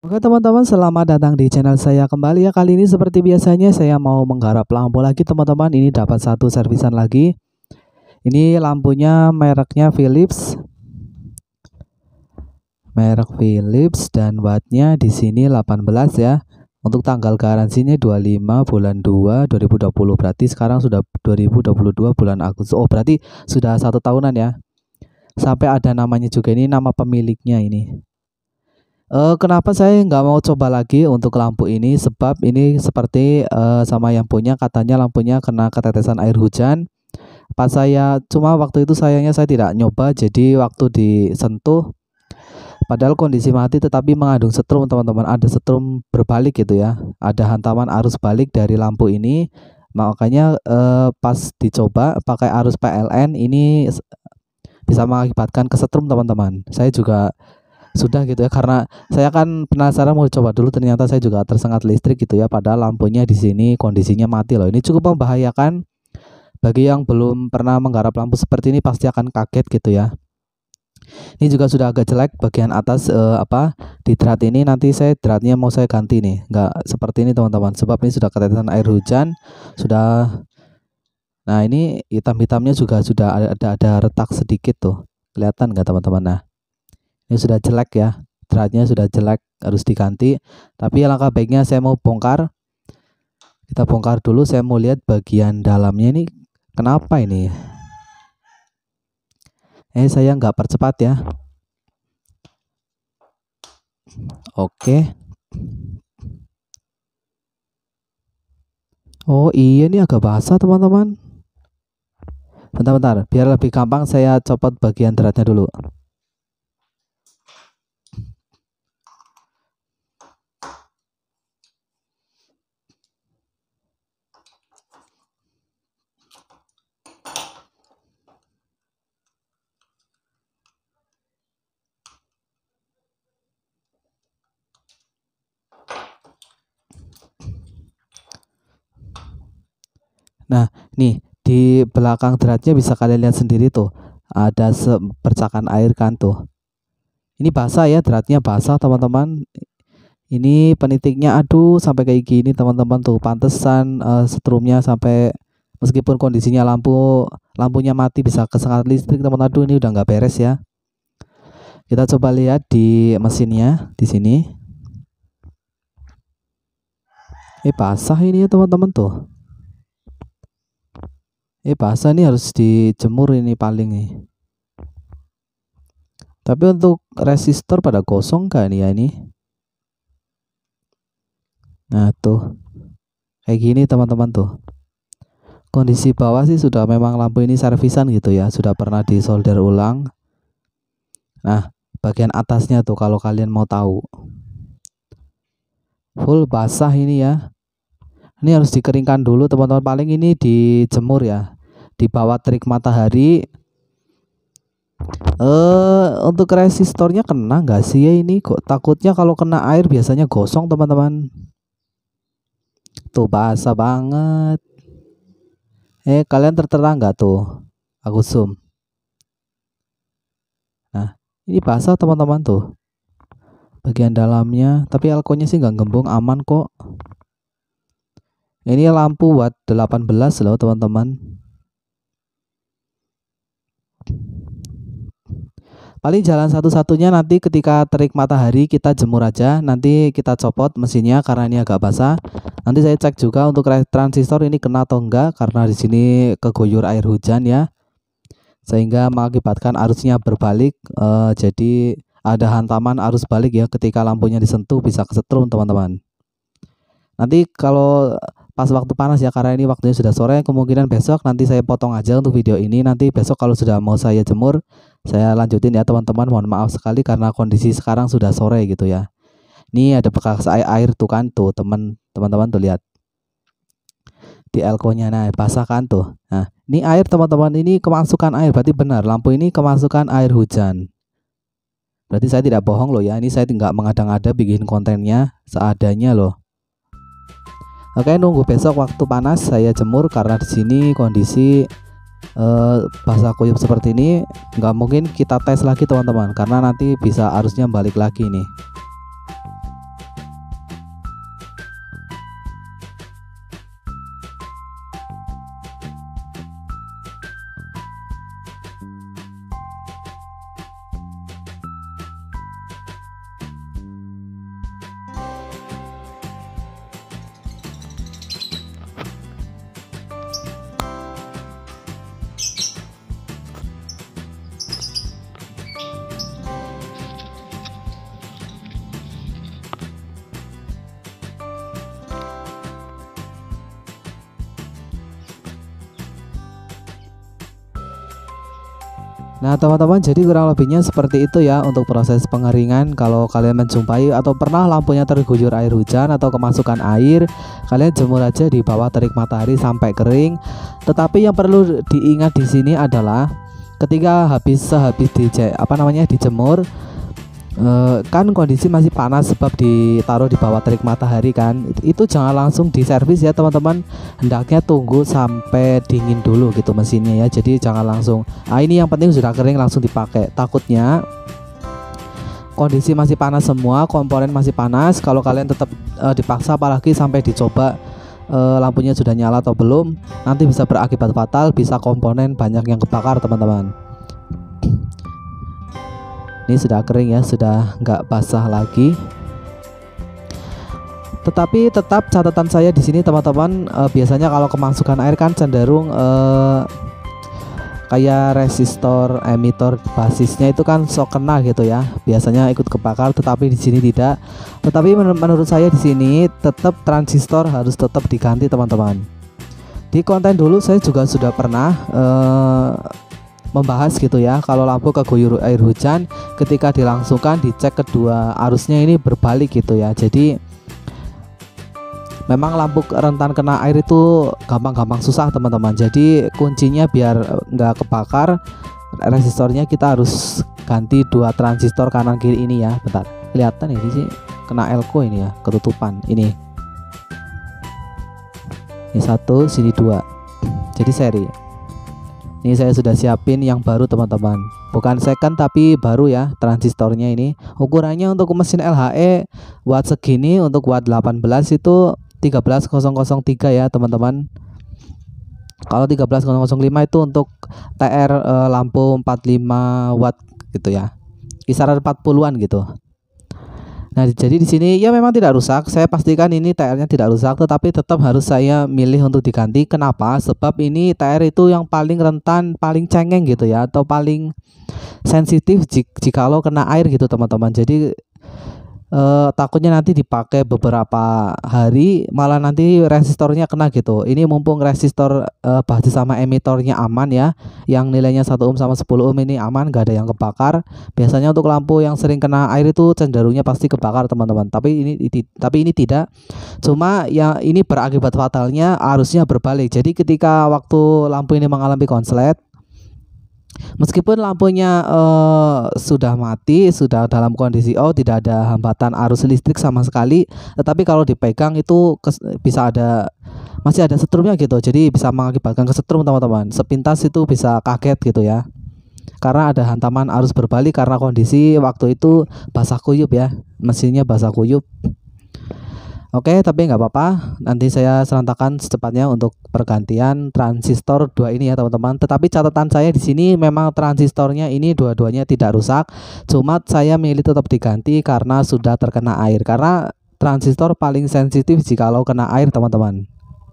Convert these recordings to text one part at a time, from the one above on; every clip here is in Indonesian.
Oke teman-teman, selamat datang di channel saya kembali ya. Kali ini seperti biasanya saya mau menggarap lampu lagi teman-teman. Ini dapat satu servisan lagi. Ini lampunya mereknya Philips. Merek Philips dan wattnya di sini 18 ya. Untuk tanggal garansinya 25 bulan 2 2020. Berarti sekarang sudah 2022 bulan Agustus. Oh, berarti sudah 1 tahunan ya. Sampai ada namanya juga, ini nama pemiliknya ini. Kenapa saya nggak mau coba lagi untuk lampu ini, sebab ini seperti, sama yang punya katanya lampunya kena ketetesan air hujan. Pas saya cuma waktu itu sayangnya saya tidak nyoba, jadi waktu disentuh padahal kondisi mati tetapi mengandung setrum teman-teman, ada setrum berbalik gitu ya, ada hantaman arus balik dari lampu ini. Makanya, pas dicoba pakai arus PLN ini bisa mengakibatkan kesetrum teman-teman. Saya juga sudah gitu ya, karena saya kan penasaran mau coba dulu, ternyata saya juga tersengat listrik gitu ya, padahal lampunya di sini kondisinya mati loh. Ini cukup membahayakan bagi yang belum pernah menggarap lampu seperti ini, pasti akan kaget gitu ya. Ini juga sudah agak jelek bagian atas, di drat ini. Nanti saya dratnya mau saya ganti nih, nggak seperti ini teman-teman, sebab ini sudah ketetesan air hujan sudah. Nah, ini hitam-hitamnya juga sudah ada retak sedikit tuh, kelihatan nggak teman-teman? Nah, ini sudah jelek ya, dratnya sudah jelek, harus diganti. Tapi alangkah baiknya saya mau bongkar. Kita bongkar dulu, saya mau lihat bagian dalamnya ini kenapa ini. Saya nggak percepat ya. Oke. Oh iya, ini agak basah teman-teman. Bentar-bentar, biar lebih gampang saya copot bagian dratnya dulu. Nah, nih di belakang dratnya bisa kalian lihat sendiri tuh, ada percikan air kan tuh. Ini basah ya, dratnya basah teman-teman. Ini penitiknya, aduh, sampai kayak gini teman-teman tuh, pantesan setrumnya sampai, meskipun kondisinya lampunya mati bisa kesengat listrik teman-teman. Aduh, ini udah nggak beres ya. Kita coba lihat di mesinnya di sini. Basah ini ya teman-teman tuh. Basah, ini harus dijemur ini paling nih. Tapi untuk resistor pada kosong kan ya ini. Nah tuh, kayak gini teman-teman tuh. Kondisi bawah sih sudah memang lampu ini servisan gitu ya, sudah pernah disolder ulang. Nah, bagian atasnya tuh kalau kalian mau tahu, full basah ini ya. Ini harus dikeringkan dulu teman-teman, paling ini dijemur ya, di bawah terik matahari. Untuk resistornya kena nggak sih ya ini? Kok takutnya kalau kena air biasanya gosong teman-teman. Tuh basah banget. Kalian terang nggak tuh? Aku zoom. Nah, ini basah teman-teman tuh, bagian dalamnya. Tapi alkonya sih nggak gembung, aman kok. Ini lampu watt 18 loh teman-teman. Paling jalan satu-satunya nanti ketika terik matahari kita jemur aja, nanti kita copot mesinnya karena ini agak basah. Nanti saya cek juga untuk transistor ini kena atau enggak, karena di sini keguyur air hujan ya, sehingga mengakibatkan arusnya berbalik. Jadi ada hantaman arus balik ya, ketika lampunya disentuh bisa kesetrum teman-teman. Nanti kalau pas waktu panas ya, karena ini waktunya sudah sore, kemungkinan besok nanti saya potong aja untuk video ini. Nanti besok kalau sudah mau saya jemur, saya lanjutin ya teman-teman. Mohon maaf sekali karena kondisi sekarang sudah sore gitu ya. Ini ada bekas air tuh kan tuh, teman-teman tuh lihat di elko-nya. Nah, basah kan tuh. Nah, ini air teman-teman, ini kemasukan air, berarti benar lampu ini kemasukan air hujan. Berarti saya tidak bohong loh ya, ini saya nggak mengada-ngada bikin kontennya, seadanya loh. Oke, nunggu besok waktu panas saya jemur, karena di sini kondisi basah kuyup seperti ini. Nggak mungkin kita tes lagi teman-teman, karena nanti bisa arusnya balik lagi nih. Nah teman-teman, jadi kurang lebihnya seperti itu ya untuk proses pengeringan. Kalau kalian menjumpai atau pernah lampunya terguyur air hujan atau kemasukan air, kalian jemur aja di bawah terik matahari sampai kering. Tetapi yang perlu diingat di sini adalah ketika sehabis dijemur, kan kondisi masih panas sebab ditaruh di bawah terik matahari kan, itu jangan langsung diservis ya teman-teman, hendaknya tunggu sampai dingin dulu gitu mesinnya ya. Jadi jangan langsung ini yang penting sudah kering langsung dipakai, takutnya kondisi masih panas semua, komponen masih panas, kalau kalian tetap dipaksa, apalagi sampai dicoba lampunya sudah nyala atau belum, nanti bisa berakibat fatal, bisa komponen banyak yang kebakar teman-teman. Ini sudah kering ya, sudah nggak basah lagi. Tetapi tetap catatan saya di sini teman-teman, biasanya kalau kemasukan air kan cenderung kayak resistor emitor basisnya itu kan sok kena gitu ya, biasanya ikut kebakar, tetapi di sini tidak. Tetapi menurut saya di sini tetap transistor harus tetap diganti teman-teman. Di konten dulu saya juga sudah pernah membahas gitu ya, kalau lampu keguyur air hujan ketika dilangsungkan dicek kedua arusnya ini berbalik gitu ya. Jadi memang lampu rentan kena air itu gampang susah teman-teman. Jadi kuncinya biar nggak kebakar resistornya, kita harus ganti dua transistor kanan kiri ini ya. Bentar, kelihatan ini sih kena elko ini ya, ketutupan ini satu, sini dua, jadi seri. Ini saya sudah siapin yang baru teman-teman, bukan second tapi baru ya transistornya. Ini ukurannya untuk mesin LHE watt segini, untuk watt 18 itu 13003 ya teman-teman. Kalau 13005 itu untuk TR lampu 45 watt gitu ya, kisaran 40-an gitu. Nah jadi di sini ya memang tidak rusak, saya pastikan ini TR-nya tidak rusak, tetapi tetap harus saya milih untuk diganti. Kenapa? Sebab ini TR itu yang paling rentan, paling cengeng gitu ya, atau paling sensitif jikalau kena air gitu teman-teman. Jadi takutnya nanti dipakai beberapa hari malah nanti resistornya kena gitu. Ini mumpung resistor basis sama emitornya aman ya, yang nilainya 1 ohm sama 10 ohm ini aman, gak ada yang kebakar. Biasanya untuk lampu yang sering kena air itu cenderungnya pasti kebakar teman-teman, tapi ini tidak. Cuma ya ini berakibat fatalnya arusnya berbalik. Jadi ketika waktu lampu ini mengalami konslet, meskipun lampunya sudah mati, sudah dalam kondisi tidak ada hambatan arus listrik sama sekali, tetapi kalau dipegang itu masih ada setrumnya gitu. Jadi bisa mengakibatkan kesetrum teman-teman. Sepintas itu bisa kaget gitu ya, karena ada hantaman arus berbalik karena kondisi waktu itu basah kuyup ya, mesinnya basah kuyup. Oke, tapi nggak apa-apa, nanti saya serentakkan secepatnya untuk pergantian transistor 2 ini ya teman-teman. Tetapi catatan saya di sini memang transistornya ini dua-duanya tidak rusak, cuma saya milih tetap diganti karena sudah terkena air, karena transistor paling sensitif jikalau kena air teman-teman.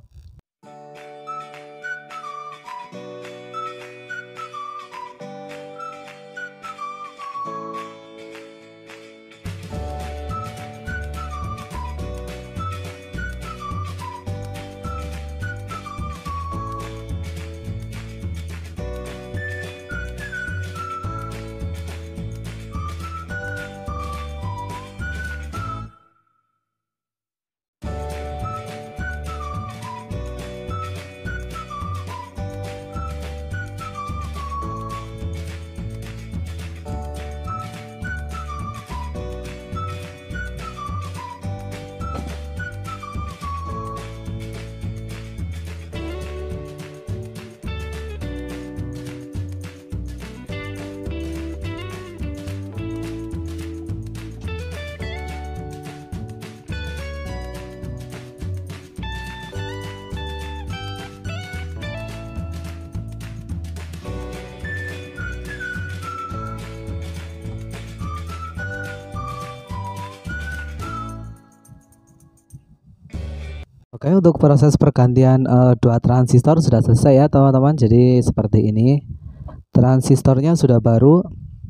Oke, untuk proses pergantian dua transistor sudah selesai ya teman-teman. Jadi seperti ini, transistornya sudah baru.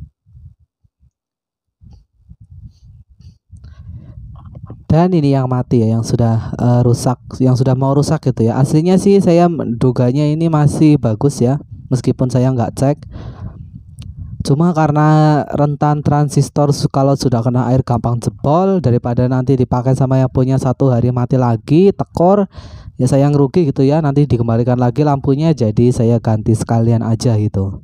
Dan ini yang mati ya, yang sudah rusak, yang sudah mau rusak gitu ya. Aslinya sih saya duganya ini masih bagus ya, meskipun saya nggak cek. Cuma karena rentan transistor kalau sudah kena air gampang jebol, daripada nanti dipakai sama yang punya 1 hari mati lagi tekor, ya sayang rugi gitu ya, nanti dikembalikan lagi lampunya, jadi saya ganti sekalian aja gitu.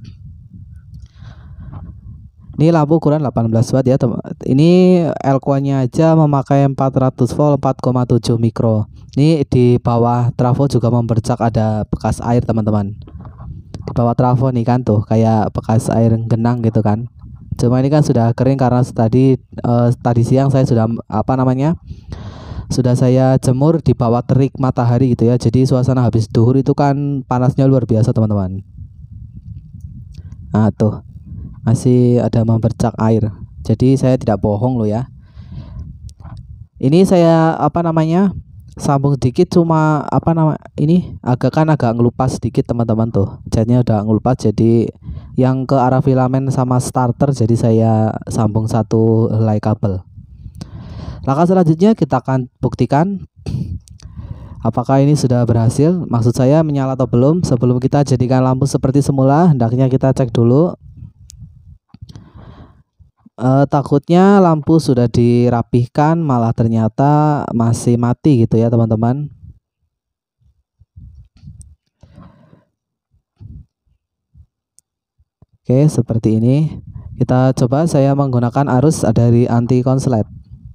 Ini lampu ukuran 18 watt ya teman. Ini Elco-nya aja memakai 400 volt 4,7 mikro. Ini di bawah trafo juga membercak ada bekas air teman-teman. Di bawah trafo nih kan tuh kayak bekas air genang gitu kan. Cuma ini kan sudah kering karena tadi siang saya sudah sudah saya jemur di bawah terik matahari gitu ya. Jadi suasana habis duhur itu kan panasnya luar biasa teman-teman. Nah tuh masih ada membercak air, jadi saya tidak bohong loh ya. Ini saya sambung sedikit, cuma ini agak ngelupas sedikit teman-teman, tuh catnya udah ngelupas, jadi yang ke arah filamen sama starter, jadi saya sambung satu helai kabel. Langkah selanjutnya kita akan buktikan apakah ini sudah berhasil, maksud saya menyala atau belum. Sebelum kita jadikan lampu seperti semula, hendaknya kita cek dulu. Takutnya lampu sudah dirapihkan malah ternyata masih mati gitu ya teman-teman. Oke, seperti ini. Kita coba saya menggunakan arus dari anti konslet.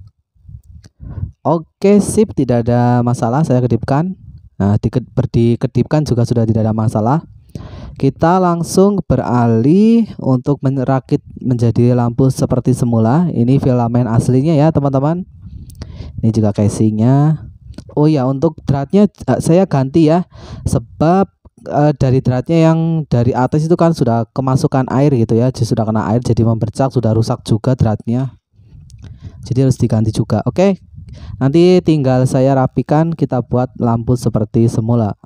Oke, sip, tidak ada masalah, saya kedipkan. Nah, dikedipkan juga sudah tidak ada masalah. Kita langsung beralih untuk merakit menjadi lampu seperti semula. Ini filamen aslinya ya teman-teman. Ini juga casingnya. Oh ya, untuk dratnya saya ganti ya, sebab dari dratnya yang dari atas itu kan sudah kemasukan air gitu ya, jadi sudah kena air, jadi membercak, sudah rusak juga dratnya, jadi harus diganti juga. Oke, nanti tinggal saya rapikan, kita buat lampu seperti semula.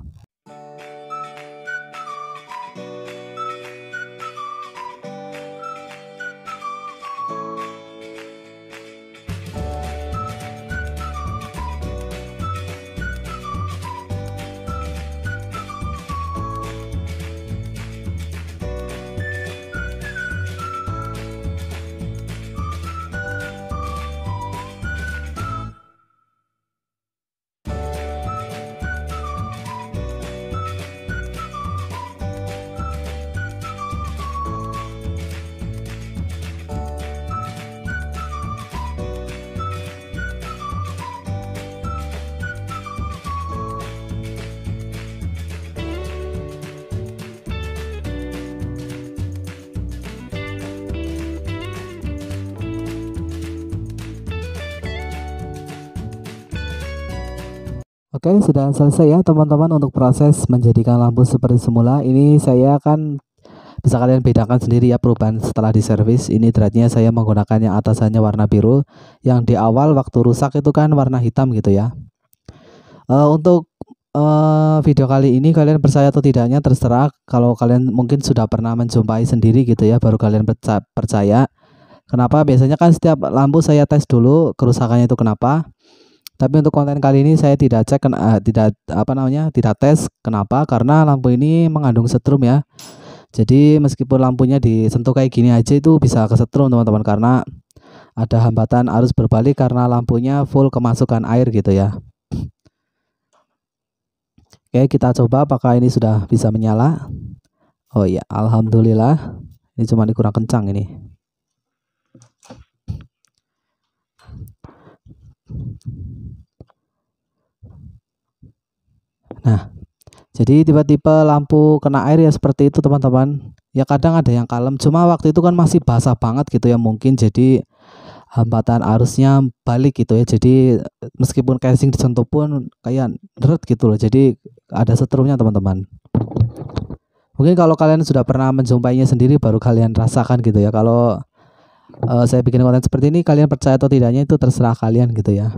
Oke, sudah selesai ya teman-teman untuk proses menjadikan lampu seperti semula. Ini saya kan bisa kalian bedakan sendiri ya perubahan setelah diservis. Ini dratnya saya menggunakan yang atasannya warna biru, yang di awal waktu rusak itu kan warna hitam gitu ya. Untuk video kali ini kalian percaya atau tidaknya terserah. Kalau kalian mungkin sudah pernah menjumpai sendiri gitu ya, baru kalian percaya. Kenapa? Biasanya kan setiap lampu saya tes dulu kerusakannya itu kenapa. Tapi untuk konten kali ini saya tidak cek, tidak tes. Kenapa? Karena lampu ini mengandung setrum ya. Jadi meskipun lampunya disentuh kayak gini aja itu bisa kesetrum teman-teman, karena ada hambatan arus berbalik karena lampunya full kemasukan air gitu ya. Oke, kita coba apakah ini sudah bisa menyala. Oh iya, alhamdulillah. Ini cuma kurang kencang ini. Nah, jadi tiba-tiba lampu kena air ya seperti itu teman-teman. Ya kadang ada yang kalem, cuma waktu itu kan masih basah banget gitu ya, mungkin jadi hambatan arusnya balik gitu ya. Jadi meskipun casing disentuh pun kayak deret gitu loh. Jadi ada setrumnya teman-teman. Mungkin kalau kalian sudah pernah menjumpainya sendiri baru kalian rasakan gitu ya. Kalau saya bikin konten seperti ini, kalian percaya atau tidaknya itu terserah kalian gitu ya.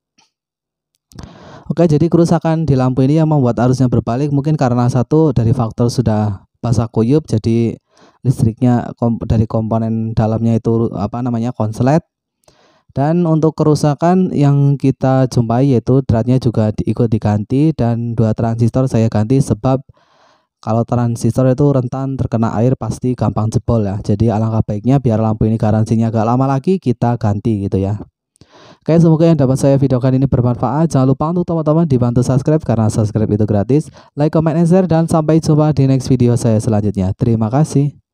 Oke, jadi kerusakan di lampu ini yang membuat arusnya berbalik mungkin karena satu dari faktor sudah basah kuyup, jadi listriknya dari komponen dalamnya itu konslet. Dan untuk kerusakan yang kita jumpai yaitu dratnya juga ikut diganti, dan 2 transistor saya ganti sebab Kalau transistor itu rentan terkena air pasti gampang jebol ya. Jadi alangkah baiknya biar lampu ini garansinya agak lama lagi kita ganti gitu ya. Oke, semoga yang dapat saya videokan ini bermanfaat. Jangan lupa untuk teman-teman dibantu subscribe karena subscribe itu gratis. Like, comment, and share, dan sampai jumpa di next video saya selanjutnya. Terima kasih.